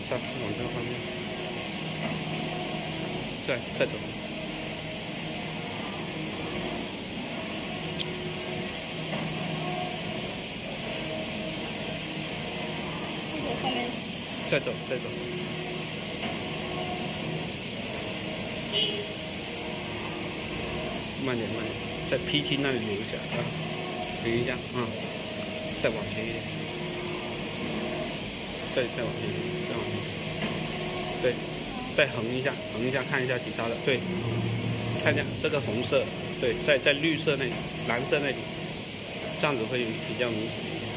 上往这个方面，再走。 后面。 再走。慢点，在 PT 那里留一下啊，留一下啊，再往前一点，再往前一点，再往前，对，再横一下，看一下其他的，对，看一下这个红色，对，在绿色那里，蓝色那里，这样子会比较明显。